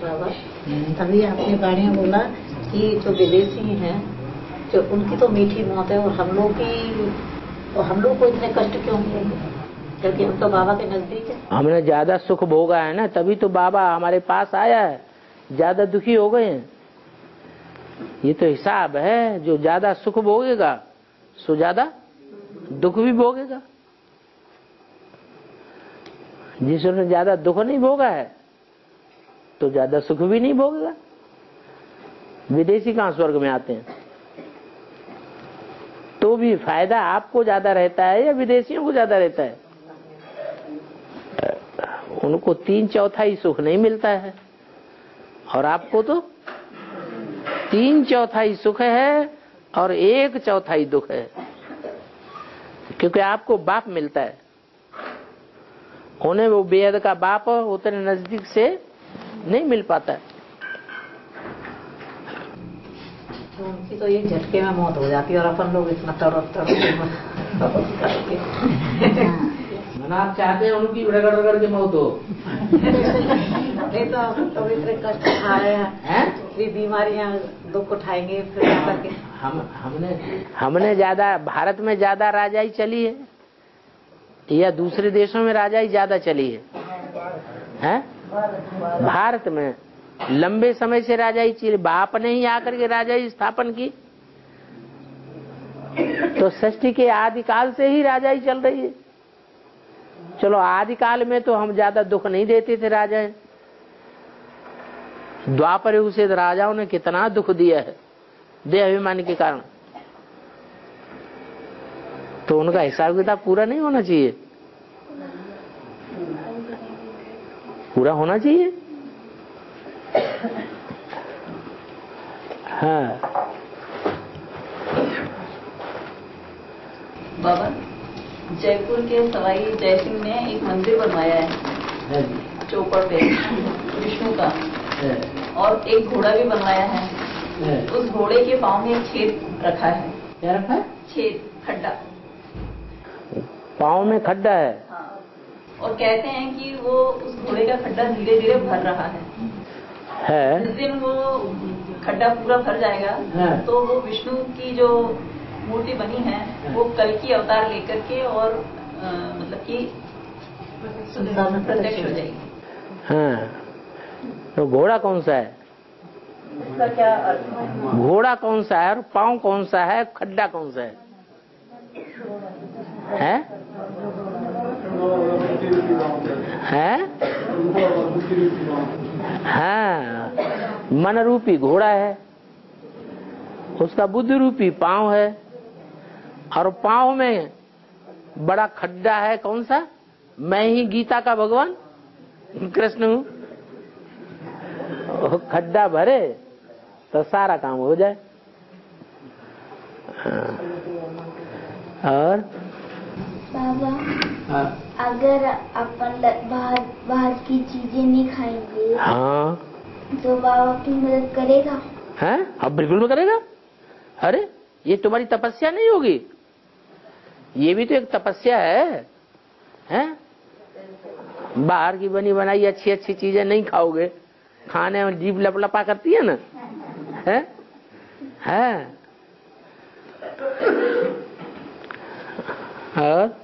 बाबा, अभी आपने बाणी में बोला कि जो विदेशी हैं जो उनकी तो मीठी मौत है, और हम लोग को इतने कष्ट क्यों मिलेंगे, क्योंकि हम तो बाबा के नजदीक है। हमने ज्यादा सुख भोगा है ना, तभी तो बाबा हमारे पास आया है। ज्यादा दुखी हो गए हैं, ये तो हिसाब है। जो ज्यादा सुख भोगेगा सो ज्यादा दुख भी भोगेगा। जिसने ज्यादा दुख नहीं भोगा है तो ज्यादा सुख भी नहीं भोगेगा। विदेशी कहाँ स्वर्ग में आते हैं? तो भी फायदा आपको ज्यादा रहता है या विदेशियों को ज्यादा रहता है? उनको 3/4 सुख नहीं मिलता है, और आपको तो 3/4 सुख है और 1/4 दुख है, क्योंकि आपको बाप मिलता है। उन्हें वो बेहद का बाप उतने नजदीक से नहीं मिल पाता है। तो उनकी तो ये झटके में मौत हो जाती है, और अपन लोग इतना तड़प मना आप चाहते हैं उनकी रगड़ रगड़ के मौत हो। नहीं तो इतने कष्ट उठाए हैं, ये बीमारियां दुख उठाएंगे फिर करके। हमने ज्यादा भारत में ज्यादा राजाई चली है या दूसरे देशों में राजाई ज्यादा चली है? भारत में लंबे समय से राजाई चली। बाप ने ही आकर के राजाई स्थापन की, तो सृष्टि के आदिकाल से ही राजाई चल रही है। चलो आदिकाल में तो हम ज्यादा दुख नहीं देते थे राजा। द्वापर युग से राजाओं ने कितना दुख दिया है देह अभिमान के कारण। तो उनका हिसाब किताब पूरा नहीं होना चाहिए? पूरा होना चाहिए। हाँ बाबा, जयपुर के सवाई जयसिंह ने एक मंदिर बनवाया है चौपड़ पे विष्णु का, और एक घोड़ा भी बनवाया है। उस घोड़े के पाँव में एक छेद रखा है। क्या रखा है? छेद, खड्डा। पाँव में खड्डा है। हाँ। और कहते हैं कि वो उस घोड़े का खड्डा धीरे धीरे भर रहा है। जिस दिन वो खड्डा पूरा भर जाएगा तो वो विष्णु की जो मूर्ति बनी है वो कल की अवतार लेकर के और मतलब कि प्रत्यक्ष हो जाएगी। हाँ, तो घोड़ा कौन सा है? इसका क्या अर्थ है? घोड़ा कौन सा है और पाँव कौन सा है, खड्डा कौन सा है? हाँ, मन रूपी घोड़ा है, उसका बुद्धि रूपी पाँव है, और पाँव में बड़ा खड्डा है। कौन सा? मैं ही गीता का भगवान कृष्ण हूँ। खड्डा भरे तो सारा काम हो जाए। और बाबा, अगर अपन बाहर की चीजें नहीं खाएंगे हाँ तो बाबा की मदद करेगा? हैं? अब बिल्कुल करेगा। अरे ये तुम्हारी तपस्या नहीं होगी? ये भी तो एक तपस्या है, हैं? बाहर की बनी बनाई अच्छी अच्छी चीजें नहीं खाओगे, खाने में जीभ लपलपा करती है ना, हैं? हैं? और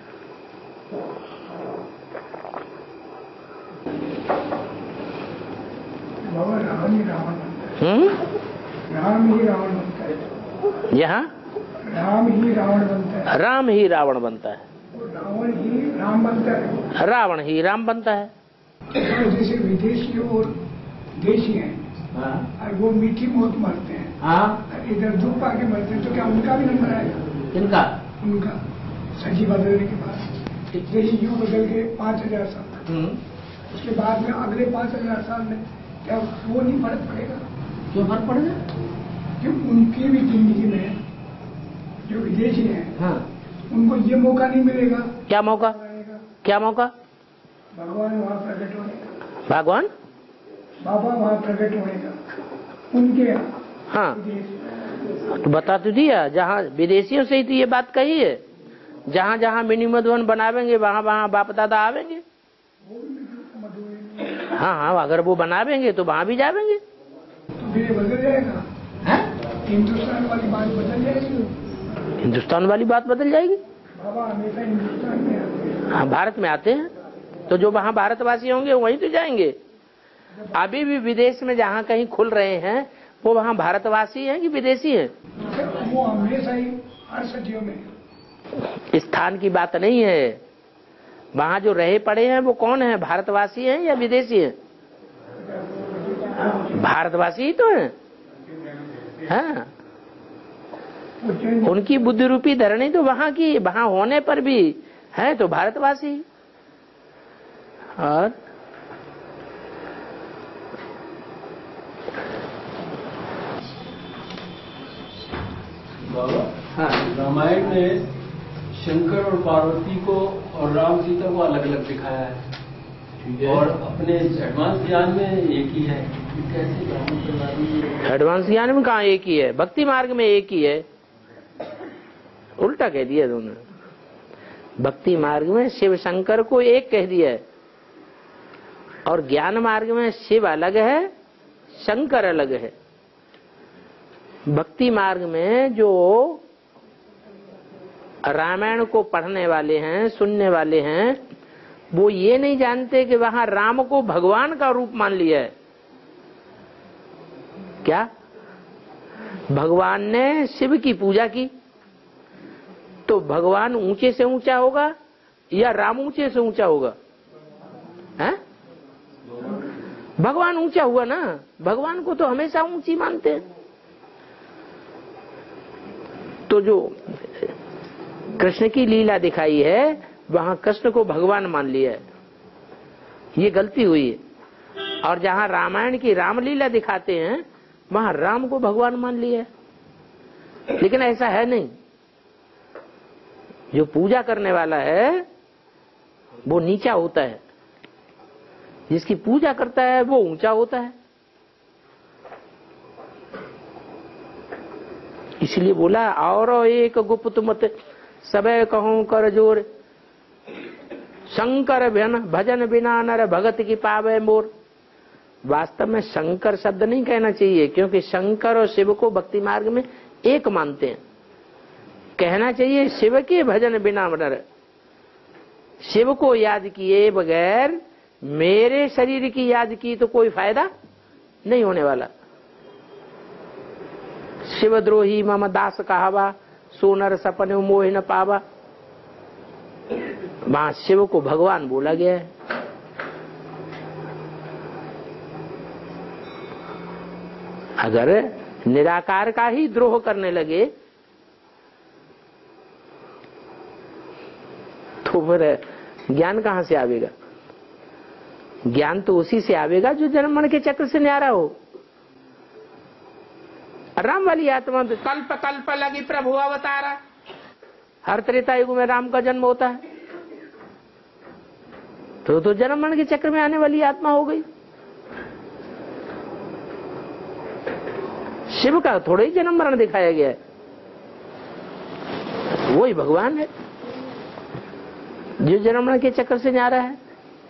राम ही रावण बनता है। राम ही रावण बनता है। यहाँ राम ही रावण बनता है। राम ही रावण बनता है। रावण ही राम बनता है। रावण ही राम बनता है। जैसे विदेशी और देशी हैं, और वो मीठी मौत मरते हैं, हाँ, इधर दुख पाके मरते हैं, तो क्या उनका भी नंबर आएगा? किनका? उनका सजी बदलने के बाद। जैसे युग बदल के 5000 साल, उसके बाद में अगले 5000 साल में क्या वो नहीं फर्क पड़ेगा? क्यों फर्क पड़ेगा? कि उनकी भी जिंदगी में जो विदेशी हैं, हाँ, उनको ये मौका नहीं मिलेगा। क्या मौका? क्या मौका? भगवान वहाँ प्रकट होने का। भगवान बाबा वहाँ प्रकट होने का उनके यहाँ। हाँ, तो बता तो दिया। जहाँ विदेशियों से ही तो ये बात कही है, जहाँ जहाँ मिनी मधुबन बनावेंगे वहाँ वहाँ बाप दादा आवेंगे। हाँ हाँ, अगर वो बनावेंगे तो वहाँ भी जावेंगे। तो फिर ये बदल जाएगा। हिंदुस्तान वाली बात बदल जाएगी। हिंदुस्तान वाली बात बदल जाएगी। बाबा हमेशा हिंदुस्तान में आते हैं। हाँ, भारत में आते हैं, तो जो वहाँ भारतवासी होंगे वहीं तो जाएंगे। अभी भी विदेश में जहाँ कहीं खुल रहे हैं वो वहाँ भारतवासी हैं कि विदेशी हैं? वो हमेशा ही हर सदियों में। स्थान की बात नहीं है, वहाँ जो रहे पड़े हैं वो कौन है, भारतवासी हैं या विदेशी हैं? भारतवासी ही तो हैं। हाँ, उनकी बुद्धि रूपी धरणी तो वहाँ की, वहाँ होने पर भी है तो भारतवासी। और बाबा, हाँ, रामायण में शंकर और पार्वती को और राम सीता को अलग अलग दिखाया है, और अपने एडवांस ज्ञान में एक ही है। कैसे ब्राह्मण परिवार में? एडवांस ज्ञान में कहाँ एक ही है, भक्ति मार्ग में एक ही है। उल्टा कह दिया दोनों। भक्ति मार्ग में शिव शंकर को एक कह दिया है, और ज्ञान मार्ग में शिव अलग है, शंकर अलग है। भक्ति मार्ग में जो रामायण को पढ़ने वाले हैं, सुनने वाले हैं, वो ये नहीं जानते कि वहां राम को भगवान का रूप मान लिया है। क्या भगवान ने शिव की पूजा की तो भगवान ऊंचे से ऊंचा होगा या राम ऊंचे से ऊंचा होगा? हैं? भगवान ऊंचा हुआ ना, भगवान को तो हमेशा ऊंची मानते हैं। तो जो कृष्ण की लीला दिखाई है वहां कृष्ण को भगवान मान लिया है, ये गलती हुई है। और जहां रामायण की रामलीला दिखाते हैं वहां राम को भगवान मान लिया है, लेकिन ऐसा है नहीं। जो पूजा करने वाला है वो नीचा होता है, जिसकी पूजा करता है वो ऊंचा होता है। इसलिए बोला और एक गुप्त मत सबे कहूं कर जोर, शंकर भजन बिना नर भगत की पावे मोर। वास्तव में शंकर शब्द नहीं कहना चाहिए, क्योंकि शंकर और शिव को भक्ति मार्ग में एक मानते हैं। कहना चाहिए शिव के भजन बिना नर, शिव को याद किए बगैर मेरे शरीर की याद की तो कोई फायदा नहीं होने वाला। शिवद्रोही मम दास कहावा, सोनर सपने मोह न पावा। वहां शिव को भगवान बोला गया है। अगर निराकार का ही द्रोह करने लगे तो फिर ज्ञान कहां से आवेगा? ज्ञान तो उसी से आवेगा जो जन्म मरण के चक्र से न्यारा हो। राम वाली आत्मा कल्प कल्प लगी प्रभु अवतारा, हर त्रेता युग में राम का जन्म होता है, तो जन्म मरण के चक्र में आने वाली आत्मा हो गई। शिव का थोड़ा ही जन्म मरण दिखाया गया है, वही भगवान है जो जन्म मरण के चक्र से न्यारा है।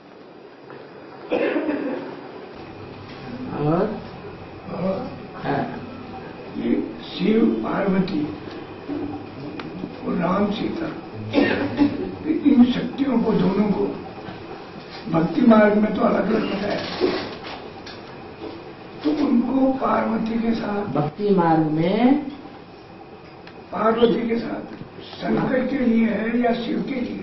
ये शिव पार्वती और राम सीता, इन शक्तियों को दोनों को भक्ति मार्ग में तो अलग अलग बताया, तो उनको पार्वती के साथ, भक्ति मार्ग में पार्वती के साथ शंकर के लिए है या शिव के लिए?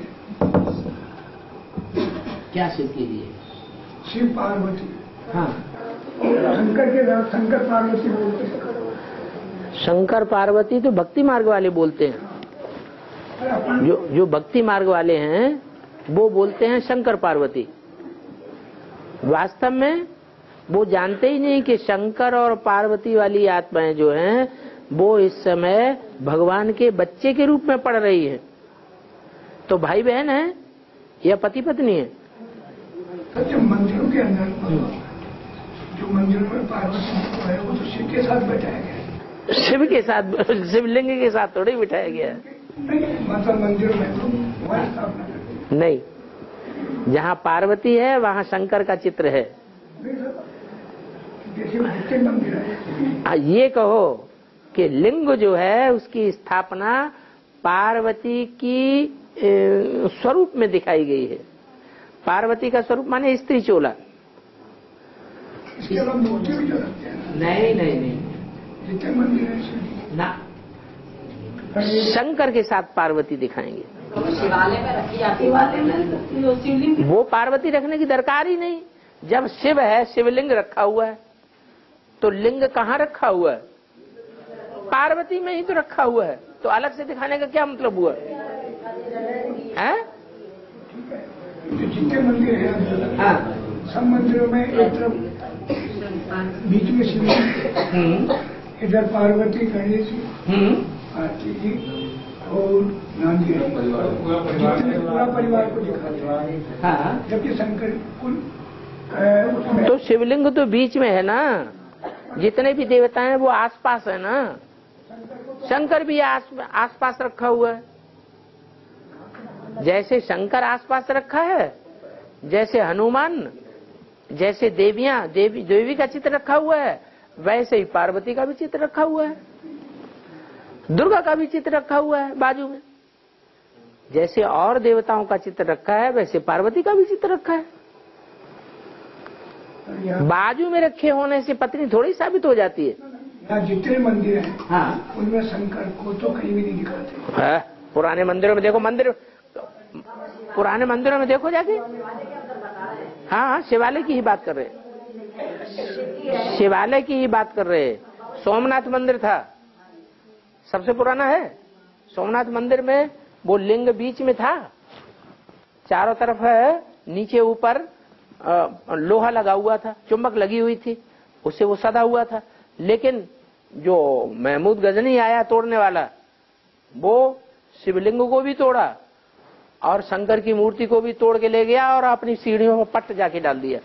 क्या शिव के लिए? शिव पार्वती। हाँ, शंकर के साथ शंकर पार्वती बोलते हैं। शंकर पार्वती तो भक्ति मार्ग वाले बोलते हैं। जो भक्ति मार्ग वाले हैं वो बोलते हैं शंकर पार्वती। वास्तव में वो जानते ही नहीं कि शंकर और पार्वती वाली आत्माएं जो हैं वो इस समय भगवान के बच्चे के रूप में पढ़ रही है। तो भाई बहन है या पति पत्नी है? जो मंदिरों के अंदर जो मंदिरों में पार्वती है वो तो शिव के साथ बैठाया गया है। शिव के साथ, शिवलिंग के साथ थोड़ी बिठाया गया है। मतलब मंदिरों में तो वही स्थापना करते नहीं, जहाँ पार्वती है वहाँ शंकर का चित्र है। जैसे जितने मंदिर है, ये कहो कि लिंग जो है उसकी स्थापना पार्वती की स्वरूप में दिखाई गई है। पार्वती का स्वरूप माने स्त्री चोला। इसके अलावा मूर्ति भी जो रखते हैं। नहीं जितने मंदिर है ना, शंकर के साथ पार्वती दिखाएंगे। शिवालय में रखी जाती है, वो पार्वती रखने की दरकार ही नहीं। जब शिव है, शिवलिंग रखा हुआ है, तो लिंग कहाँ रखा हुआ है? पार्वती में ही तो रखा हुआ है, तो अलग से दिखाने का क्या मतलब हुआ है? जितने मंदिर है, हाँ। सब मंदिरों में एक तरफ बीच में शिव, इधर पार्वती, गणेश जी, आरती जी और नांदी पूरा परिवार को दिखाते हैं। हाँ। जबकि शंकर कुल तो शिवलिंग तो बीच में है ना, जितने भी देवता हैं वो आसपास है ना। शंकर भी आसपास रखा हुआ है। जैसे शंकर आसपास रखा है, जैसे हनुमान, जैसे देवी का चित्र रखा हुआ है, वैसे ही पार्वती का भी चित्र रखा हुआ है, दुर्गा का भी चित्र रखा हुआ है बाजू में। जैसे और देवताओं का चित्र रखा है, वैसे पार्वती का भी चित्र रखा है। बाजू में रखे होने से पत्नी थोड़ी साबित हो जाती है। यहाँ जितने मंदिर हैं, हाँ, उनमें शंकर को तो कहीं भी नहीं दिखाते। है। पुराने मंदिरों में देखो, पुराने मंदिरों में देखो जाके। हाँ, शिवालय की ही बात कर रहे, शिवालय की ही बात कर रहे। सोमनाथ मंदिर था, सबसे पुराना है। सोमनाथ मंदिर में वो लिंग बीच में था, चारों तरफ है, नीचे ऊपर लोहा लगा हुआ था, चुंबक लगी हुई थी, उससे वो सदा हुआ था। लेकिन जो महमूद गजनी आया तोड़ने वाला, वो शिवलिंग को भी तोड़ा और शंकर की मूर्ति को भी तोड़ के ले गया और अपनी सीढ़ियों में पट्ट जाके डाल दिया।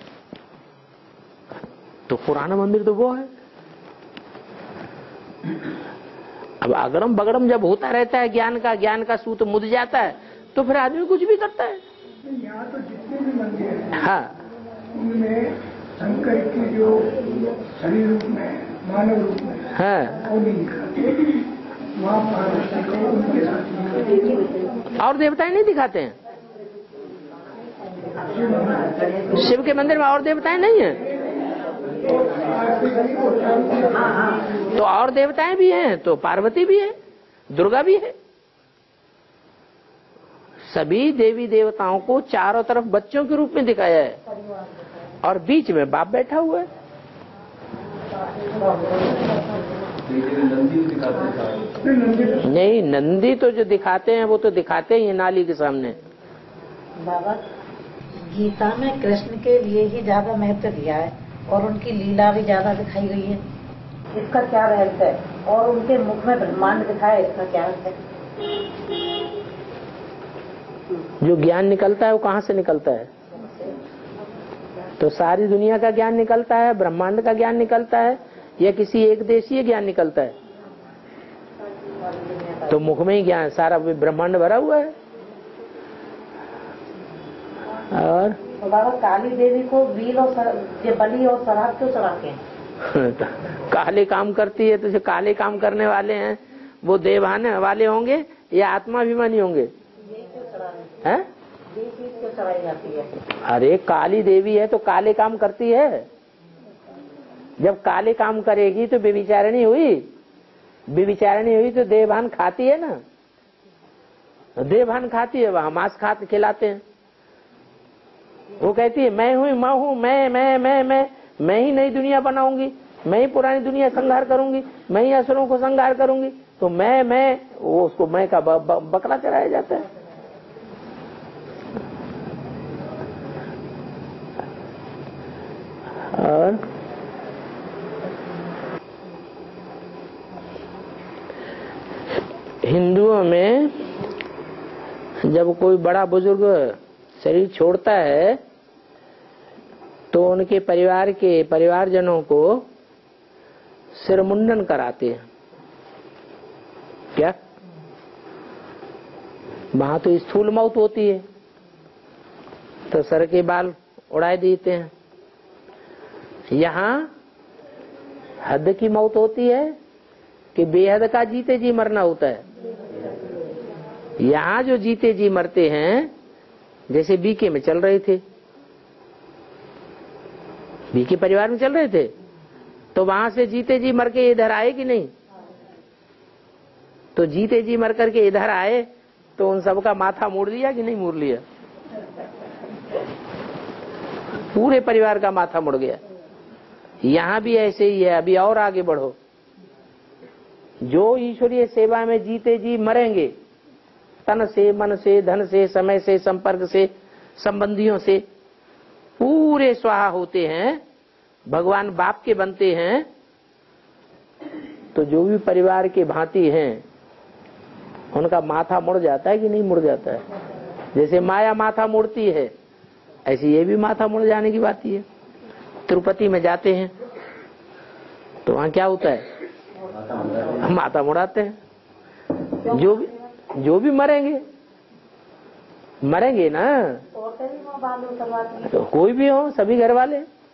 तो पुराना मंदिर तो वो है। अब अगड़म बगड़म जब होता रहता है ज्ञान का सूत मुद जाता है, तो फिर आदमी कुछ भी करता है। यहाँ तो जितने भी मंदिर हैं, हाँ, उनमें शंकर की जो शरीर रूप में, मानव रूप में, हाँ, वो नहीं दिखाते। वहाँ पार्वती को उनके साथ दिखाते। और देवताएं नहीं दिखाते हैं। शिव के मंदिर में और देवताएं नहीं है, तो और देवताएं भी हैं, तो पार्वती भी है, दुर्गा भी है। सभी देवी देवताओं को चारों तरफ बच्चों के रूप में दिखाया है और बीच में बाप बैठा हुआ है। नहीं, नंदी तो जो दिखाते हैं वो तो दिखाते ही नाली के सामने। बाबा, गीता में कृष्ण के लिए ही ज्यादा महत्व दिया है और उनकी लीला भी ज्यादा दिखाई गई है। इसका क्या रहस्य है? और उनके मुख में ब्रह्मांड दिखाया, इसका क्या है? जो ज्ञान निकलता है वो कहाँ से निकलता है? तो सारी दुनिया का ज्ञान निकलता है, ब्रह्मांड का ज्ञान निकलता है, या किसी एक देशीय ज्ञान निकलता है? तो मुख में ही ज्ञान, सारा ब्रह्मांड भरा हुआ है। और तो बाबा, काली देवी को बली और शराब क्यों चढ़ाते हैं? काले काम करती है, तो जो काले काम करने वाले हैं वो देवान वाले होंगे या आत्माभिमानी होंगे? हैं? ये चीज क्यों चढ़ाई जाती है? अरे काली देवी है तो काले काम करती है। जब काले काम करेगी तो बेविचारणी हुई, बेविचारणी हुई तो देवभान खाती है ना, देवभान खाती है, वहां मांस खिलाते हैं। वो कहती है मैं हूँ, मैं ही नई दुनिया बनाऊंगी, मैं ही पुरानी दुनिया संहार करूंगी, मैं ही असुरों को संहार करूंगी। तो मैं वो उसको मैं का बकरा चढ़ाया जाता है। और हिंदुओं में जब कोई बड़ा बुजुर्ग शरीर छोड़ता है तो उनके परिवारजनों को सिर मुंडन कराते हैं। क्या? वहां तो स्थूल मौत होती है, तो सर के बाल उड़ाए देते हैं। यहाँ हद की मौत होती है कि बेहद का जीते जी मरना होता है। यहाँ जो जीते जी मरते हैं, जैसे बीके में चल रहे थे, बीके परिवार में चल रहे थे, तो वहां से जीते जी मर के इधर आए कि नहीं? तो जीते जी मर करके इधर आए तो उन सबका माथा मोड़ लिया कि नहीं मोड़ लिया? पूरे परिवार का माथा मुड़ गया। यहाँ भी ऐसे ही है। अभी और आगे बढ़ो, जो ईश्वरीय सेवा में जीते जी मरेंगे, तन से, मन से, धन से, समय से, संपर्क से, संबंधियों से पूरे स्वाहा होते हैं, भगवान बाप के बनते हैं, तो जो भी परिवार के भांति हैं उनका माथा मुड़ जाता है कि नहीं मुड़ जाता है? जैसे माया माथा मुड़ती है, ऐसी ये भी माथा मुड़ जाने की बात ही है। तिरुपति में जाते हैं तो वहां क्या होता है? माथा मुड़ाते हैं। जो भी मरेंगे ना, तो कोई भी हो, सभी घर वाले।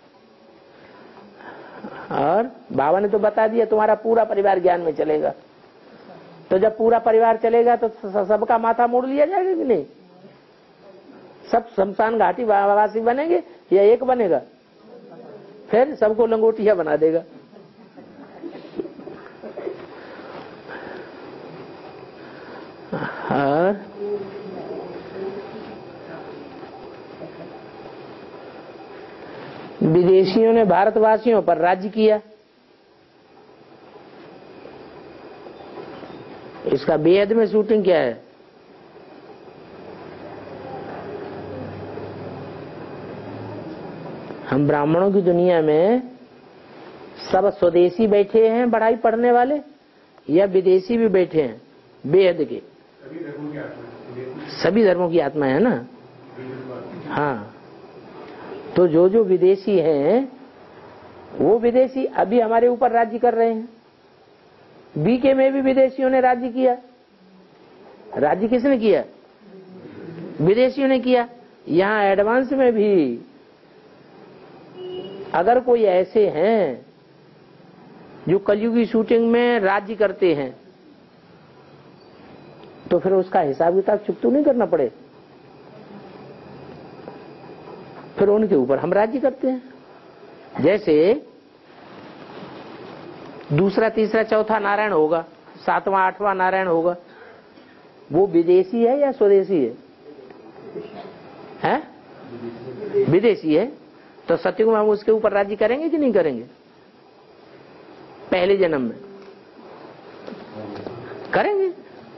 और बाबा ने तो बता दिया तुम्हारा पूरा परिवार ज्ञान में चलेगा। तो जब पूरा परिवार चलेगा तो सबका माथा मोड़ लिया जाएगा कि नहीं? सब शमशान घाटी वासी बनेंगे या एक बनेगा? फिर सबको लंगोटिया बना देगा। और विदेशियों ने भारतवासियों पर राज्य किया, इसका बेहद में शूटिंग क्या है? हम ब्राह्मणों की दुनिया में सब स्वदेशी बैठे हैं पढ़ाई पढ़ने वाले, या विदेशी भी बैठे हैं बेहद के? सभी धर्मों की आत्मा है ना। हाँ, तो जो विदेशी हैं वो विदेशी अभी हमारे ऊपर राज्य कर रहे हैं। बीके में भी विदेशियों ने राज्य किया। राज्य किसने किया? विदेशियों ने किया। यहाँ एडवांस में भी अगर कोई ऐसे हैं जो कलयुगी शूटिंग में राज्य करते हैं, तो फिर उसका हिसाब किताब चुकता नहीं करना पड़े, फिर उनके ऊपर हम राज्य करते हैं। जैसे दूसरा, तीसरा, चौथा नारायण होगा, सातवां, आठवां नारायण होगा, वो विदेशी है या स्वदेशी है? हैं? विदेशी है। तो सत्युग में हम उसके ऊपर राज्य करेंगे कि नहीं करेंगे? पहले जन्म में करेंगे।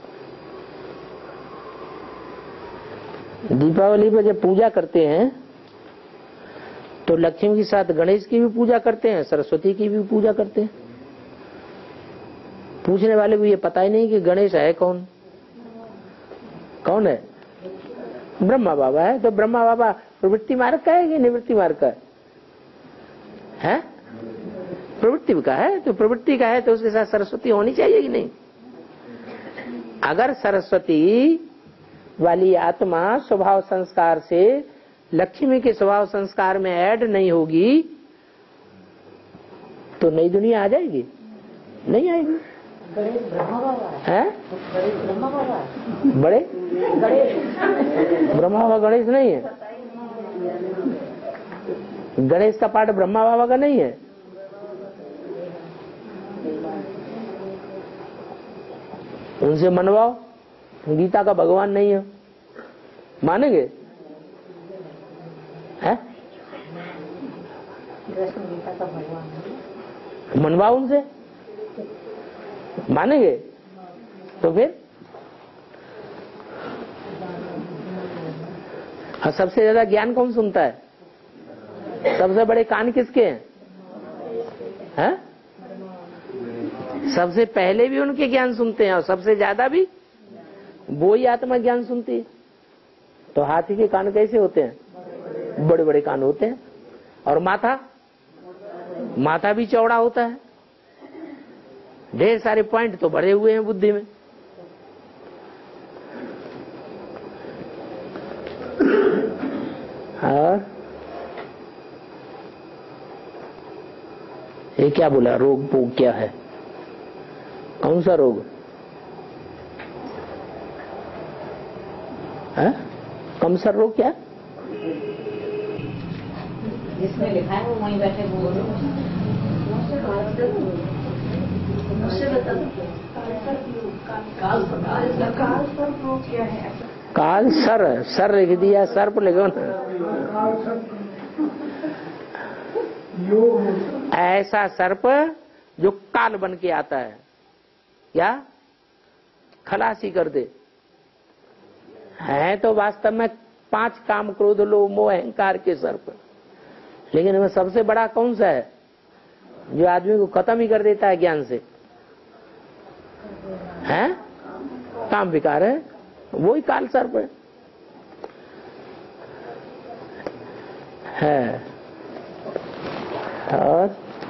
दीपावली पर जब पूजा करते हैं तो लक्ष्मी के साथ गणेश की भी पूजा करते हैं, सरस्वती की भी पूजा करते हैं। पूछने वाले को ये पता ही नहीं कि गणेश है कौन। कौन है? ब्रह्मा बाबा है। तो ब्रह्मा बाबा प्रवृत्ति मार्ग का है कि निवृत्ति मार्ग का है? प्रवृत्ति का है। तो प्रवृत्ति का है तो उसके साथ सरस्वती होनी चाहिए कि नहीं? अगर सरस्वती वाली आत्मा स्वभाव संस्कार से लक्ष्मी के स्वभाव संस्कार में ऐड नहीं होगी तो नई दुनिया आ जाएगी? नहीं आएगी। गणेश ब्रह्मा बाबा है? गणेश ब्रह्मा बाबा बड़े गणेश ब्रह्मा बाबा गणेश नहीं है। गणेश का पाठ ब्रह्मा बाबा का नहीं है। उनसे मनवाओ, गीता का भगवान नहीं है, मानेंगे? है? कृष्ण गीता का भगवान मनवाओ उनसे, मानेंगे? तो फिर हाँ, सबसे ज्यादा ज्ञान कौन सुनता है? सबसे बड़े कान किसके हैं? हैं? सबसे पहले भी उनके ज्ञान सुनते हैं और सबसे ज्यादा भी वो ही आत्मा ज्ञान सुनती है। तो हाथी के कान कैसे होते हैं? बड़े बड़े कान होते हैं। और माथा भी चौड़ा होता है। ढेर सारे पॉइंट तो भरे हुए हैं बुद्धि में। और ये क्या बोला? रोग पोग क्या है? कौन सा रोग है? कमसर रोग क्या? जिसमें लिखा है वो वहीं बैठे बोलो। काल सर लिख दिया, सर्प लिखो ना। ऐसा सर्प जो काल बन के आता है, क्या खलासी कर दे। है तो वास्तव में 5 काम, क्रोध, लोभ, मोह, अहंकार के सर्प, लेकिन इनमें सबसे बड़ा कौन सा है जो आदमी को खत्म ही कर देता है ज्ञान से? है काम विकार है, वही काल सर्प है। और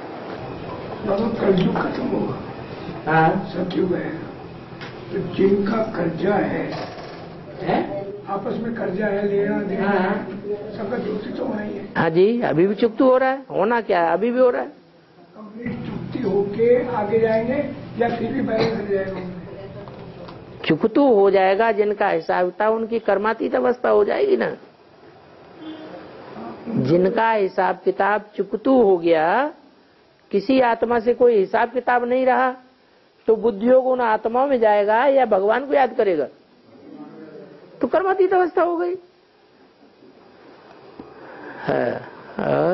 कलयुग खत्म होगा, सतयुग है, तो जिनका कर्जा है आपस में कर्जा है, लेना देना सबका चुक्ति तो होना ही है। हाँ जी, अभी भी चुकती हो रहा है। होना क्या है? अभी भी हो रहा है। कंप्लीट चुक्ति होके आगे जाएंगे या फिर भी बैलेंस कर जाएगा? चुकतू हो जाएगा। जिनका हिसाब था उनकी कर्मातीत अवस्था हो जाएगी ना। जिनका हिसाब किताब चुकतू हो गया, किसी आत्मा से कोई हिसाब किताब नहीं रहा, तो बुद्धियोग उन आत्माओं में जाएगा या भगवान को याद करेगा? तो कर्मातीत अवस्था हो गई है। और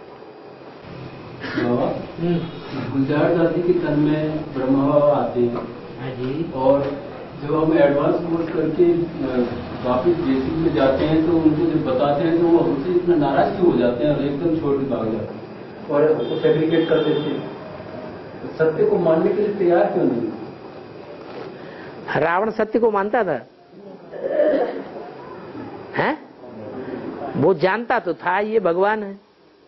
गुजरात आदि के तन में ब्रह्मा बाबा आते हैं, और जब हम एडवांस कोर्स करके वापिस बेसिक में जाते हैं तो उनको जब बताते हैं तो वो हमसे इतना नाराज क्यों हो जाते हैं और एकदम छोड़ के भाग जाते हैं और उसको फैब्रिकेट कर देते हैं। तो सत्य को मानने के लिए तैयार क्यों नहीं? रावण सत्य को मानता था, हैं? वो जानता तो था ये भगवान है,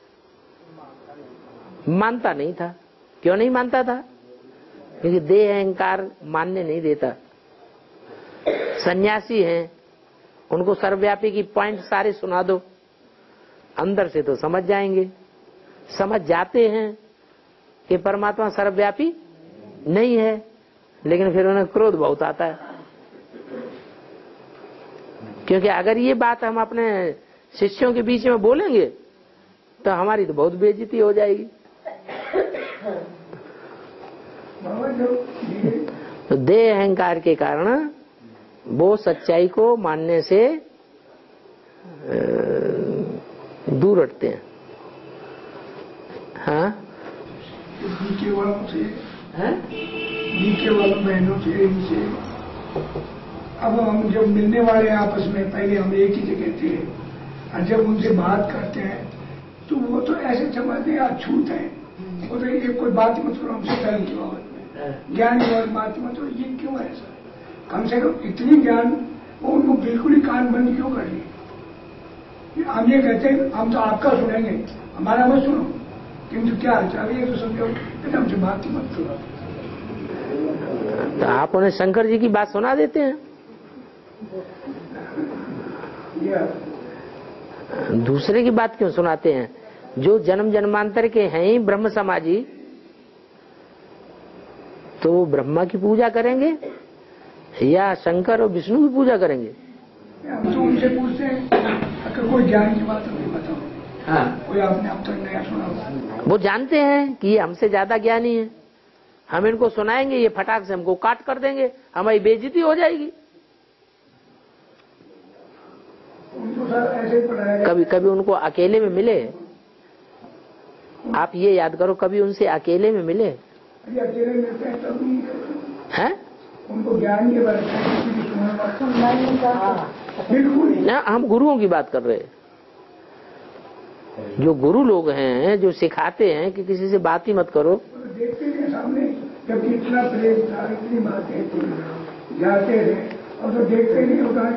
मानता नहीं था। क्यों नहीं मानता था? क्योंकि देह अहंकार मानने नहीं देता। सन्यासी हैं, उनको सर्वव्यापी की पॉइंट सारे सुना दो, अंदर से तो समझ जाएंगे। समझ जाते हैं कि परमात्मा सर्वव्यापी नहीं है, लेकिन फिर उन्हें क्रोध बहुत आता है। क्योंकि अगर ये बात हम अपने शिष्यों के बीच में बोलेंगे तो हमारी तो बहुत बेइज्जती हो जाएगी। तो देह अहंकार के कारण वो सच्चाई को मानने से दूर हटते हैं। हाँ, नीचे वालों से, नीचे वालों बहनों से, इनसे अब हम जब मिलने वाले आपस में, पहले हम एक ही जगह थे, और जब उनसे बात करते हैं तो वो तो ऐसे समझते हैं आप छूट है, वो तो ये कोई बात मत करो हमसे धर्म की बाबत में, ज्ञान की बात मत करो। ये क्यों है ऐसा? कम से कम इतनी ज्ञान वो उनको बिल्कुल ही कान बंद क्यों कर ली? हम ये कहते हैं हम तो आपका सुनेंगे, हमारा मत सुनो, किंतु क्या हालचाल है तो समझो, हमसे बात ही मत करो। तो आप उन्हें शंकर जी की बात सुना देते हैं, दूसरे की बात क्यों सुनाते हैं? जो जन्म जन्मांतर के हैं ही ब्रह्म समाजी, तो वो ब्रह्मा की पूजा करेंगे या शंकर और विष्णु की पूजा करेंगे? हम तो उनसे पूछते हैं अगर कोई ज्ञान की बात हमें बताओ। हाँ, कोई आपने अब तक नया सुना? वो जानते हैं कि ये हमसे ज्यादा ज्ञानी है, हम इनको सुनाएंगे, ये फटाक से हमको काट कर देंगे, हमारी बेइज्जती हो जाएगी। कभी कभी उनको अकेले में मिले, आप ये याद करो, कभी उनसे अकेले में मिले अकेले मिलते हैं तब नहीं हैं? उनको ज्ञान के बारे में बिल्कुल ना, हम गुरुओं की बात कर रहे हैं। जो गुरु लोग हैं, जो सिखाते हैं कि किसी से बात ही मत करो। देखते हैं सामने जब इतना प्रेम था, इतनी बातें थी, जाते रहे और तो देखते नहीं होता,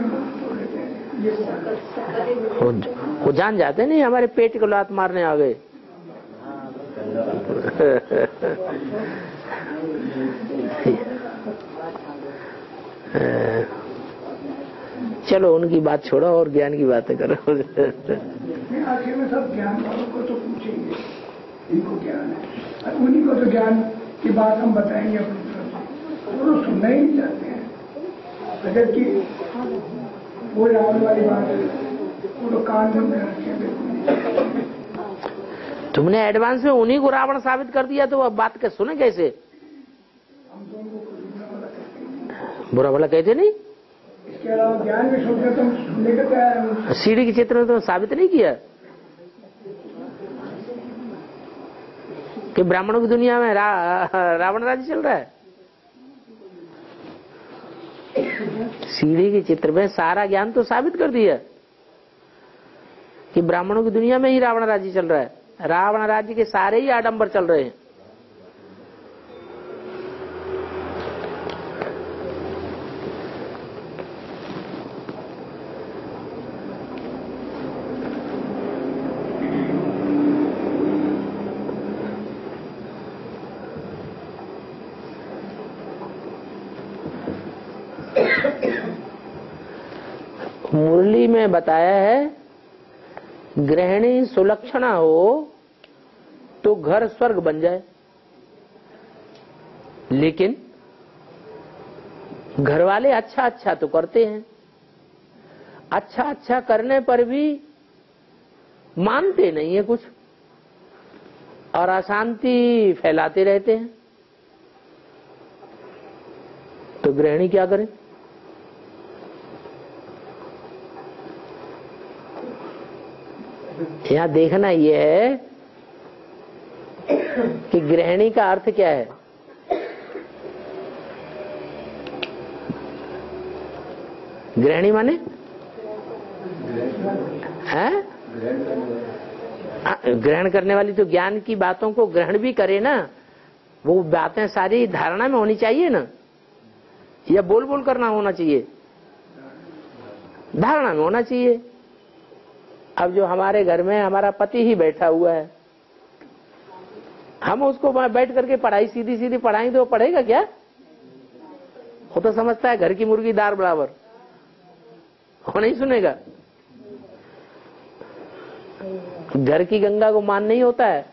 वो जान जाते नहीं हमारे पेट को लात मारने आ गए। चलो उनकी बात छोड़ो और ज्ञान की बातें करो। आखिर में सब ज्ञान वालों को तो पूछेंगे, इनको ज्ञान है। उन्हीं को तो ज्ञान की बात हम बताएंगे अपनी तरफ से, वो तो सुनना ही नहीं चाहते हैं। अगर कि वो रावण वाली बात है, वो तो कान बंद कर रखे हैं बिल्कुल। तुमने एडवांस में उन्हीं को रावण साबित कर दिया, तो अब बात के सुने कैसे? हम तो उनको बुरा भला कहते नहीं। इसके अलावा ज्ञान भी सुनते तो हम सुनने के तैयार हैं। सीढ़ी के चित्र में तो साबित नहीं किया कि ब्राह्मणों की दुनिया में रावण राज्य चल रहा है। सीढ़ी के चित्र में सारा ज्ञान तो साबित कर दिया कि ब्राह्मणों की दुनिया में ही रावण राज्य चल रहा है। रावण राज्य के सारे ही आडंबर चल रहे हैं। मुरली में बताया है, गृहिणी सुलक्षणा हो तो घर स्वर्ग बन जाए, लेकिन घर वाले अच्छा अच्छा तो करते हैं, अच्छा अच्छा करने पर भी मानते नहीं है कुछ और अशांति फैलाते रहते हैं। तो गृहिणी क्या करे? यहां देखना यह है कि गृहिणी का अर्थ क्या है। गृहिणी माने है ग्रहण करने वाली, तो ज्ञान की बातों को ग्रहण भी करे ना, वो बातें सारी धारणा में होनी चाहिए ना, या बोल बोल करना होना चाहिए, धारणा में होना चाहिए। अब जो हमारे घर में हमारा पति ही बैठा हुआ है, हम उसको बैठ करके पढ़ाई सीधी सीधी पढ़ाएंगे तो वो पढ़ेगा क्या? वो तो समझता है घर की मुर्गी दार बराबर, वो नहीं सुनेगा। घर की गंगा को मान नहीं होता है,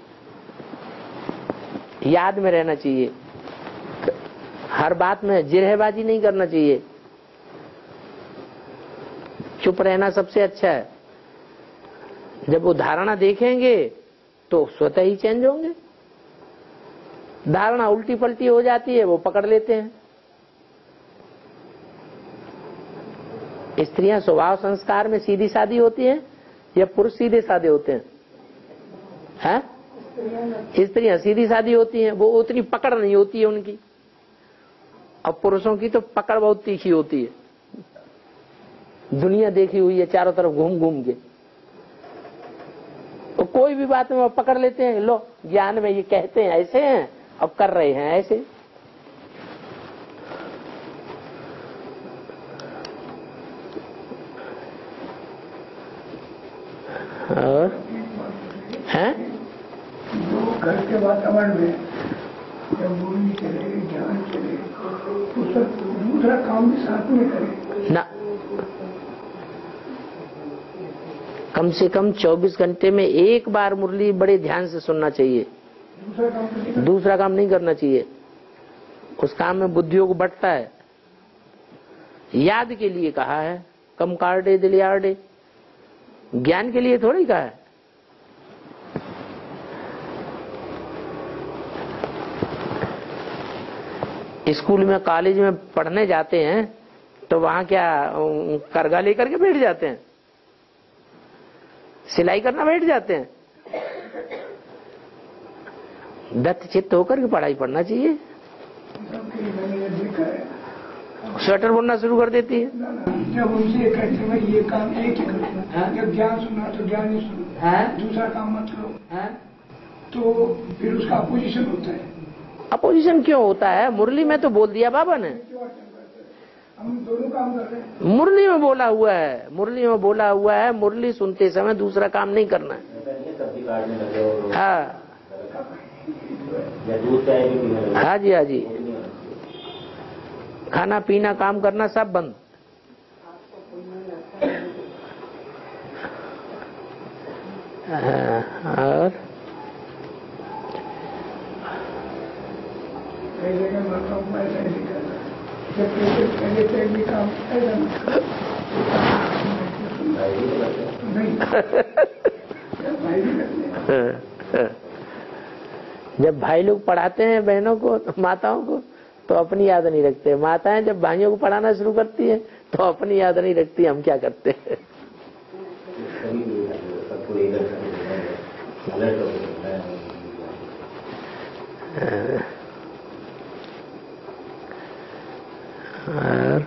याद में रहना चाहिए, हर बात में जिरहबाजी नहीं करना चाहिए, चुप रहना सबसे अच्छा है। जब वो धारणा देखेंगे तो स्वतः ही चेंज होंगे। धारणा उल्टी पलटी हो जाती है, वो पकड़ लेते हैं। स्त्रियां स्वभाव संस्कार में सीधी सादी होती हैं या पुरुष सीधे सादे होते हैं? हैं? स्त्रियां सीधी सादी होती हैं, वो उतनी पकड़ नहीं होती है उनकी, और पुरुषों की तो पकड़ बहुत तीखी होती है। दुनिया देखी हुई है चारों तरफ घूम घूम के, तो कोई भी बात में वो पकड़ लेते हैं। लो ज्ञान में ये कहते हैं ऐसे हैं और कर रहे हैं ऐसे। और हैं घर के वातावरण में जब बोलनी चले, ज्ञान चले, तो सब दूसरा काम भी साथ में करे ना। कम से कम 24 घंटे में एक बार मुरली बड़े ध्यान से सुनना चाहिए, दूसरा काम नहीं करना चाहिए। उस काम में बुद्धियोग बढ़ता है। याद के लिए कहा है, कम कार्डे दिल यार्डे, ज्ञान के लिए थोड़ी कहा है। स्कूल में कॉलेज में पढ़ने जाते हैं तो वहां क्या करगा लेकर के बैठ जाते हैं, सिलाई करना बैठ जाते हैं? दत्त चित्त होकर के पढ़ाई पढ़ना चाहिए। स्वेटर बुनना शुरू कर देती है। जब उनसे कहते हैं ये काम एक ही करो, जब ज्ञान सुनना तो ज्ञान ही सुनो, दूसरा काम मत करो, तो फिर उसका अपोजिशन होता है। अपोजिशन क्यों होता है? मुरली में तो बोल दिया बाबा ने, हम दोनों काम कर रहे हैं। मुरली में बोला हुआ है, मुरली में बोला हुआ है, मुरली सुनते समय दूसरा काम नहीं करना है। हाँ हाँ जी, हाँ जी, खाना पीना काम करना सब बंद। और पहले का माताओं को ऐसा नहीं करना, जब पहले पहले काम ऐसा नहीं भाई भी करते हैं। जब भाई लोग पढ़ाते हैं बहनों को, माताओं को, तो अपनी याद नहीं रखते। माताएं जब भाइयों को पढ़ाना शुरू करती हैं तो अपनी याद नहीं रखती हम क्या करते हैं। और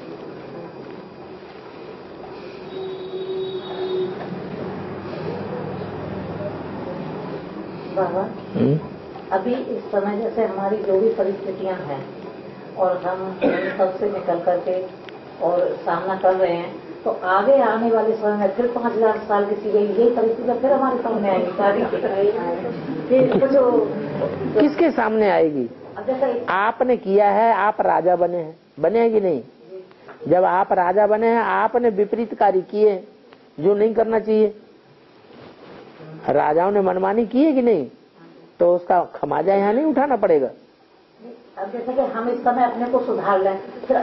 बाबा अभी इस समय जैसे हमारी जो भी परिस्थितियां हैं और हम सबसे निकल करके और सामना कर रहे हैं, तो आगे आने वाले समय में फिर 5000 साल की सी गई यही परिस्थितियां फिर हमारे सामने आएगी। फिर कुछ किसके सामने आएगी? अब जैसे आपने किया है, आप राजा बने हैं, बने हैं कि नहीं? जब आप राजा बने हैं, आपने विपरीत कार्य किए जो नहीं करना चाहिए। राजाओं ने मनमानी की है कि नहीं? तो उसका खमाजा यहाँ नहीं उठाना पड़ेगा। अब जैसे कि हम इस समय अपने को सुधार लें, फिर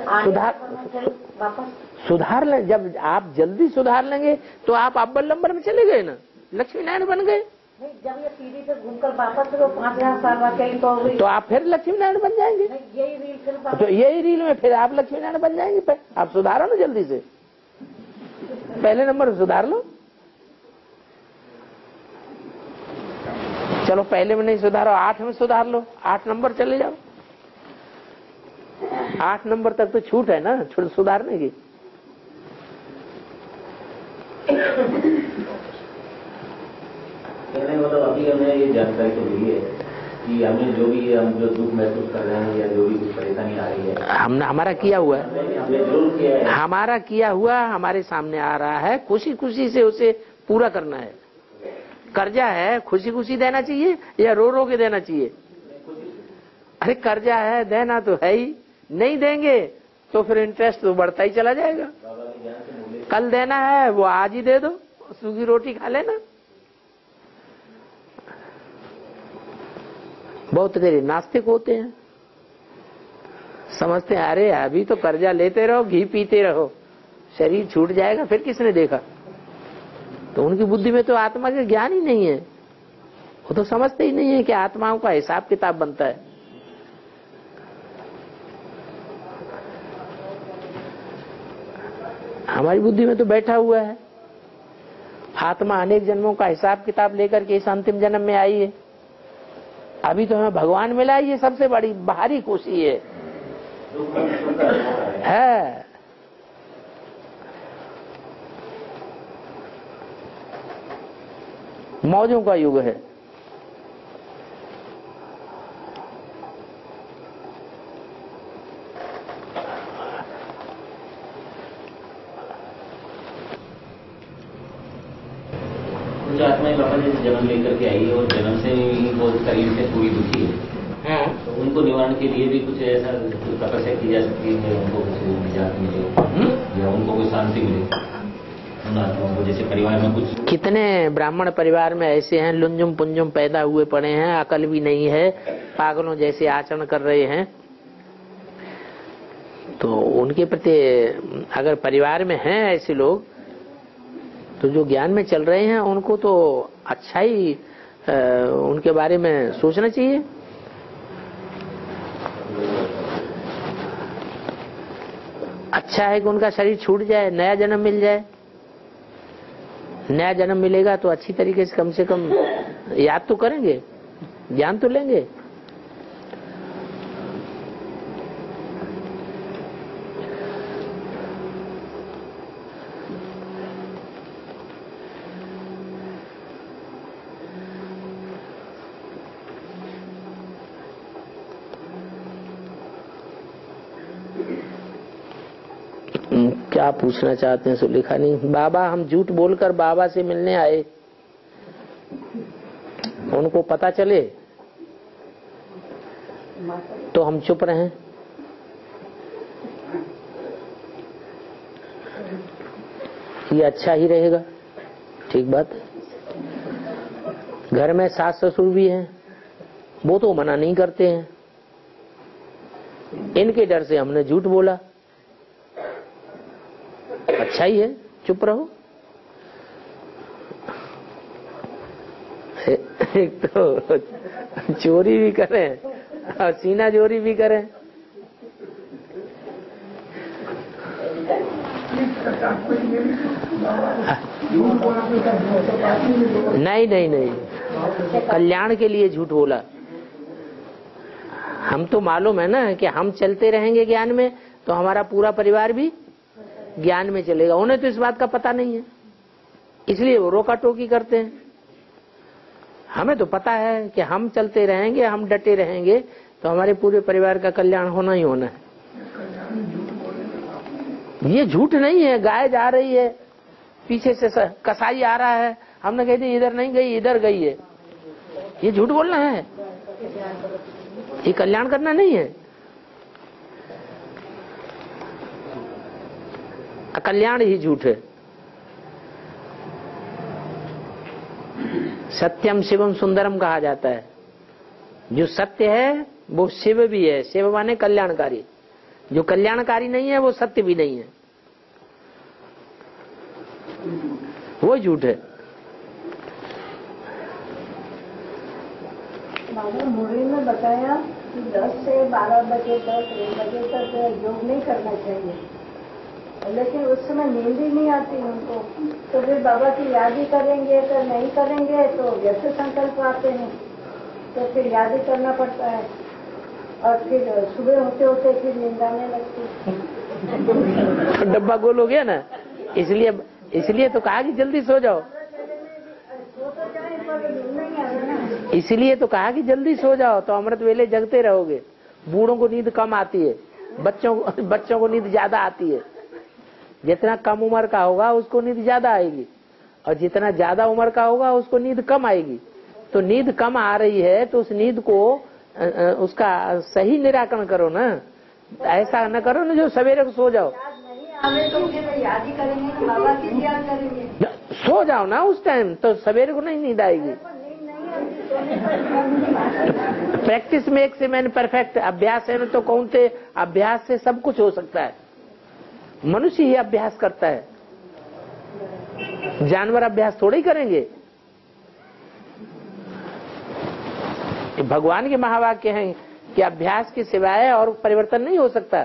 वापस सुधार लें। जब आप जल्दी सुधार लेंगे तो आप अव्वल नंबर में चले गए ना, लक्ष्मी नारायण बन गए। नहीं, जब ये सीढ़ी से घूमकर वापस फिर 5000 साल बाद कहीं तो आप फिर लक्ष्मी नारायण बन जाएंगे। यही रील फिर तो यही रील में फिर आप लक्ष्मी नारायण बन जाएंगे। फिर आप सुधारो ना जल्दी से, पहले नंबर सुधार लो। चलो पहले में नहीं सुधारो, 8 में सुधार लो, 8 नंबर चले जाओ। 8 नंबर तक तो छूट है ना सुधारने की। कहने मतलब अभी हमें ये जानकारी तो मिली है कि हमें जो भी हम जो दुख महसूस कर रहे हैं या जो भी कुछ परेशानी आ रही है, हमने हमारा किया हुआ है, हमने जरूर किया है। हमारा किया हुआ हमारे सामने आ रहा है, खुशी खुशी से उसे पूरा करना है। कर्जा है, खुशी खुशी देना चाहिए या रो रो के देना चाहिए? अरे कर्जा है, देना तो है ही, नहीं देंगे तो फिर इंटरेस्ट तो बढ़ता ही चला जाएगा। कल देना है वो आज ही दे दो, सूखी रोटी खा लेना। बहुत तेरे नास्तिक होते हैं, समझते हैं अरे अभी तो कर्जा लेते रहो, घी पीते रहो, शरीर छूट जाएगा, फिर किसने देखा? तो उनकी बुद्धि में तो आत्मा का ज्ञान ही नहीं है। वो तो समझते ही नहीं है कि आत्माओं का हिसाब किताब बनता है। हमारी बुद्धि में तो बैठा हुआ है, आत्मा अनेक जन्मों का हिसाब किताब लेकर के इस अंतिम जन्म में आई है। अभी तो हमें भगवान मिला, ये सबसे बड़ी बाहरी खुशी है। मौजों का युग है। कुछ आत्माएं बाबा जैसे जन्म लेकर के आई है और जन्म से ही वो शरीर से पूरी दुखी है, तो उनको निवारण के लिए भी कुछ ऐसा तपस्या की जा सकती है, उनको कुछ निजात मिले या उनको कोई शांति मिले उन आत्माओं को। जैसे परिवार में कुछ कितने ब्राह्मण परिवार में ऐसे हैं, लुंजुम पुंजुम पैदा हुए पड़े हैं, अकल भी नहीं है, पागलों जैसे आचरण कर रहे हैं। तो उनके प्रति अगर परिवार में हैं ऐसे लोग, तो जो ज्ञान में चल रहे हैं उनको तो अच्छा ही उनके बारे में सोचना चाहिए। अच्छा है कि उनका शरीर छूट जाए, नया जन्म मिल जाए। नया जन्म मिलेगा तो अच्छी तरीके से कम याद तो करेंगे, ज्ञान तो लेंगे। क्या पूछना चाहते हैं सो लिखा नहीं। बाबा हम झूठ बोलकर बाबा से मिलने आए, उनको पता चले तो हम चुप रहे। ये अच्छा ही रहेगा, ठीक बात है। घर में सास ससुर भी हैं, वो तो मना नहीं करते हैं, इनके डर से हमने झूठ बोला। अच्छा ही है, चुप रहो। एक तो चोरी भी करें और सीना चोरी भी करें। नहीं नहीं नहीं, कल्याण के लिए झूठ बोला। हम तो मालूम है ना कि हम चलते रहेंगे ज्ञान में तो हमारा पूरा परिवार भी ज्ञान में चलेगा। उन्हें तो इस बात का पता नहीं है, इसलिए वो रोका टोकी करते हैं। हमें तो पता है कि हम चलते रहेंगे, हम डटे रहेंगे तो हमारे पूरे परिवार का कल्याण होना ही होना है। ये झूठ नहीं है। गाय जा रही है, पीछे से कसाई आ रहा है, हमने कह दी इधर नहीं गई इधर गई है, ये झूठ बोलना है, ये कल्याण करना नहीं है। कल्याण ही झूठ है। सत्यम शिवम सुंदरम कहा जाता है। जो सत्य है वो शिव भी है, शिव माने कल्याणकारी। जो कल्याणकारी नहीं है वो सत्य भी नहीं है, वो झूठ है। बाबा मुरली में बताया कि 10 से 12 बजे तक 1 बजे तक योग नहीं करना चाहिए, लेकिन उस समय नींद ही नहीं आती उनको, तो फिर बाबा की याद ही करेंगे, तो नहीं करेंगे तो व्यर्थ संकल्प आते हैं, तो फिर याद ही करना पड़ता है और फिर सुबह होते होते फिर नींद आने लगती। तो डब्बा गोल हो गया ना, इसलिए तो कहा कि जल्दी सो जाओ। इसलिए तो कहा कि जल्दी सो जाओ तो अमृत वेले जगते रहोगे। बूढ़ों को नींद कम आती है, बच्चों को नींद ज्यादा आती है। जितना कम उम्र का होगा उसको नींद ज्यादा आएगी और जितना ज्यादा उम्र का होगा उसको नींद कम आएगी। तो नींद कम आ रही है तो उस नींद को उसका सही निराकरण करो ना। ऐसा न करो ना जो सवेरे को सो जाओ। तो याद ही करेंगे, बाबा की याद करेंगे। सो जाओ ना उस टाइम, तो सवेरे को नहीं नींद आएगी। Practice makes a man perfect. अभ्यास है ना तो कौन थे, अभ्यास से सब कुछ हो सकता है। मनुष्य ही अभ्यास करता है, जानवर अभ्यास थोड़े ही करेंगे। भगवान के महावाक्य हैं कि अभ्यास के सिवाय और परिवर्तन नहीं हो सकता।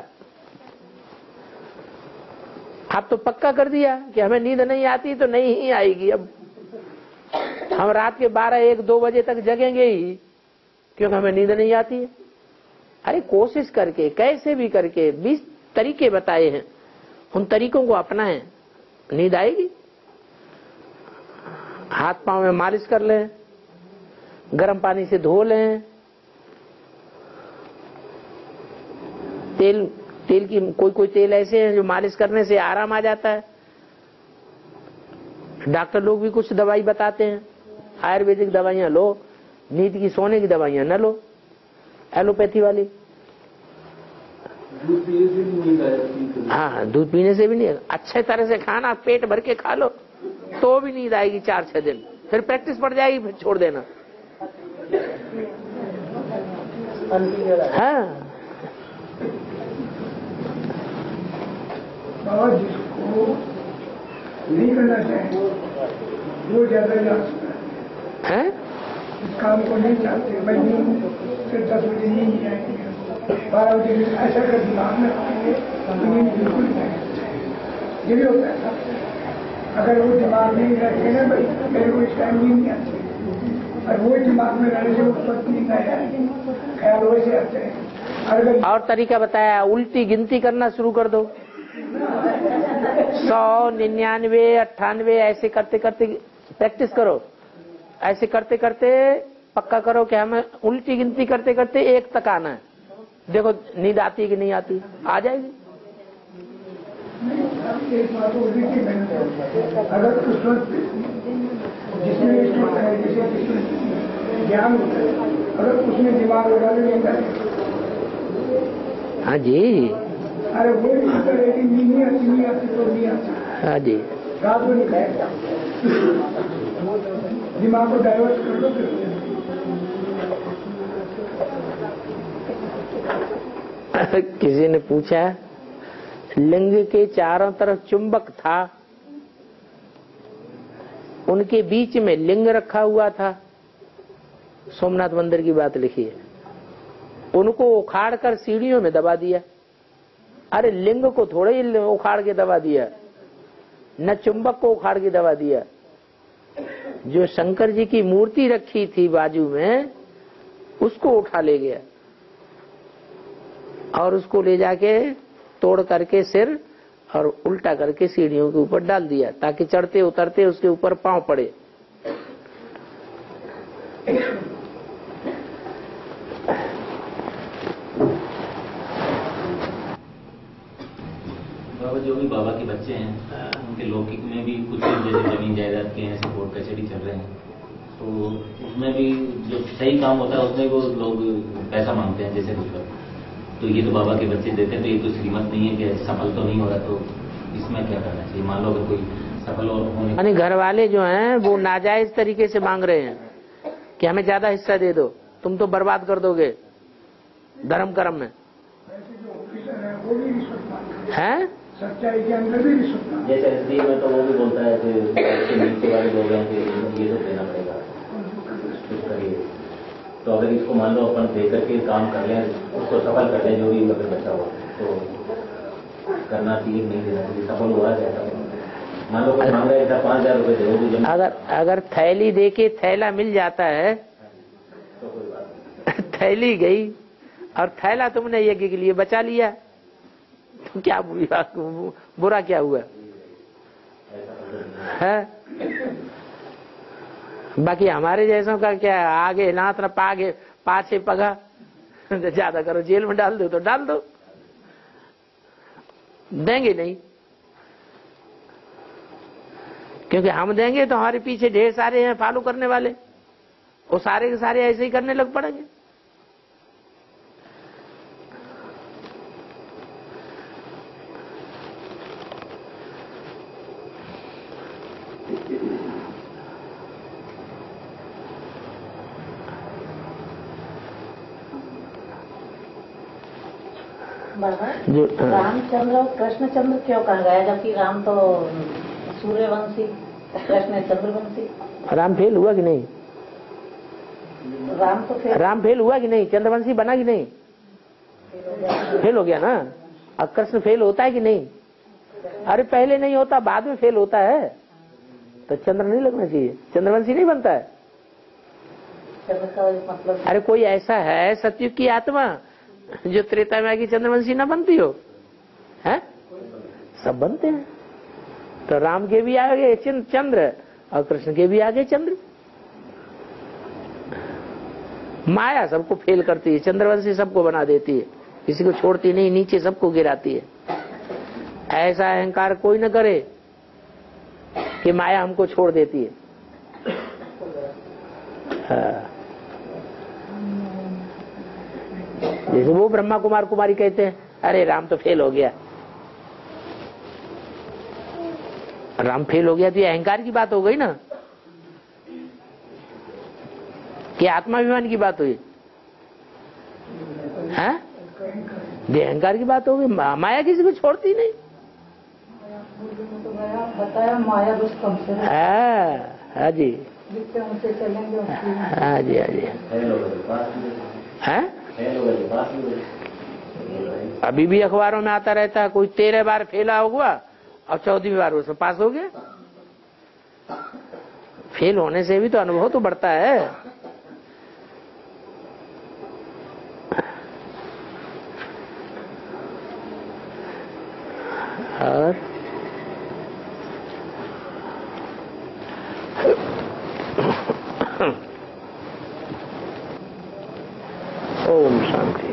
आप तो पक्का कर दिया कि हमें नींद नहीं आती तो नहीं ही आएगी। अब हम रात के 12, 1, 2 बजे तक जगेंगे ही क्योंकि हमें नींद नहीं आती है। अरे कोशिश करके कैसे भी करके 20 तरीके बताए हैं, उन तरीकों को अपनाएं, नींद आएगी। हाथ पांव में मालिश कर लें, गर्म पानी से धो लें, तेल की कोई तेल ऐसे हैं जो मालिश करने से आराम आ जाता है। डॉक्टर लोग भी कुछ दवाई बताते हैं, आयुर्वेदिक दवाइयां लो, नींद की सोने की दवाइयां न लो, एलोपैथी वाली। दूध पीने से भी नींद आ जाती है। हाँ, दूध पीने से भी नहीं। अच्छे तरह से खाना, पेट भर के खा लो तो भी नींद आएगी 4-6 दिन, फिर प्रैक्टिस पड़ जाएगी, फिर छोड़ देना। हाँ, बाबा जिसको नहीं करना चाहे वो ज्यादा जा सकता है। इस काम को नहीं चाहते, मैं फिर 10 बजे नहीं आएंगे, 12 बजे ऐसा कर दिमाग में आएंगे तो नींद बिल्कुल नहीं। ये भी होता है सब। अगर वो दिमाग नहीं रखे ना भाई मेरे को इस टाइम नहीं आती, और वो दिमाग में रहने से वो पत्नी नहीं आएगी, ख्याल वैसे आते हैं। अगर और तरीका बताया, उल्टी गिनती करना शुरू कर दो। 100, 99, 98 ऐसे करते करते प्रैक्टिस करो। ऐसे करते करते पक्का करो कि हमें उल्टी गिनती करते करते 1 तक आना है। देखो नींद आती कि नहीं आती, आ जाएगी। एक बात होगी कि अगर उस वक्त जिसमें ज्ञान होता है, अगर उसमें दिमाग लगा ले। हाँ जी, अरे वो नहीं आती तो नहीं आती। हाँ जी, रात को नहीं खाएगा, दिमाग को डाइवर्ट कर दो। किसी ने पूछा लिंग के चारों तरफ चुंबक था, उनके बीच में लिंग रखा हुआ था। सोमनाथ मंदिर की बात लिखी है। उनको उखाड़ कर सीढ़ियों में दबा दिया। अरे लिंग को थोड़े ही उखाड़ के दबा दिया, न चुंबक को उखाड़ के दबा दिया। जो शंकर जी की मूर्ति रखी थी बाजू में, उसको उठा ले गया और उसको ले जाके तोड़ करके सिर और उल्टा करके सीढ़ियों के ऊपर डाल दिया, ताकि चढ़ते उतरते उसके ऊपर पांव पड़े। बाबा, जो भी बाबा के बच्चे हैं, उनके लौकिक में भी कुछ जैसे जमीन जायदाद के हैं, ऐसे कोर्ट कचहरी चल रहे हैं, तो उसमें भी जो सही काम होता है उसमें वो लोग पैसा मांगते हैं जैसे कुछ। तो ये तो बाबा के बच्चे देते हैं, तो ये तो श्रीमत नहीं है कि सफल तो नहीं हो रहा, तो इसमें क्या करना चाहिए? मान लो अगर कोई सफल होने, यानी घर वाले जो हैं वो नाजायज तरीके से मांग रहे हैं कि हमें ज्यादा हिस्सा दे दो, तुम तो बर्बाद कर दोगे धर्म कर्म में। हैं सच्चाई के अंदर भी रिश्वत, जैसे एसडी में तो वो भी बोलता है कि नीचे वाले लोग हैं कि ये तो देना पड़ेगा, कुछ करिए। तो अगर इसको मान लो अपन दे करके काम कर लें, उसको सफल कर लें, जो भी अगर बचा हो तो करना चाहिए, नहीं देना चाहिए, सफल हुआ जाएगा। मान लो कोई मांग रहा है 5,000 रुपए दे, अगर थैली दे के थैला मिल जाता है तो कोई बात नहीं। थैली गई और थैला तुमने यज्ञ के लिए बचा लिया, तो क्या बुरा क्या हुआ है? बाकी हमारे जैसों का क्या, आगे नाथ न पागे पाछे पगा, ज्यादा करो जेल में डाल दो तो डाल दो, देंगे नहीं, क्योंकि हम देंगे तो हमारे पीछे ढेर सारे हैं फॉलो करने वाले, वो सारे के सारे ऐसे ही करने लग पड़ेंगे। जो रामचंद्र और कृष्णचंद्र क्यों कहा गया, जबकि राम तो सूर्यवंशी, कृष्ण चंद्रवंशी। राम फेल हुआ कि नहीं? राम फेल हुआ कि नहीं? चंद्रवंशी बना कि नहीं? फेल हो गया ना। अब कृष्ण फेल होता है कि नहीं? अरे पहले नहीं होता, बाद में फेल होता है, तो चंद्र नहीं लगना चाहिए, चंद्रवंशी नहीं बनता है। मतलब अरे कोई ऐसा है सतयुग की आत्मा जो त्रेता में आगे चंद्रवंशी ना बनती हो? है सब बनते हैं। तो राम के भी आगे चंद्र और कृष्ण के भी आगे चंद्र। माया सबको फेल करती है, चंद्रवंशी सबको बना देती है, किसी को छोड़ती नहीं, नीचे सबको गिराती है। ऐसा अहंकार कोई न करे कि माया हमको छोड़ देती है। हाँ। जैसे वो ब्रह्मा कुमार कुमारी कहते हैं, अरे राम तो फेल हो गया, राम फेल हो गया, तो ये अहंकार की बात हो गई ना, कि आत्माभिमान की बात हुई है? ये अहंकार की बात हो गई। माया किसी को छोड़ती नहीं। बताया माया बस कम से हाँ जी, हाँ जी, हाँ जी। हैं? अभी भी अखबारों में आता रहता है, कोई 13 बार फेला हुआ और 14वीं बार उसमें पास हो गया। फेल होने से भी तो अनुभव तो बढ़ता है। और ओम शांति।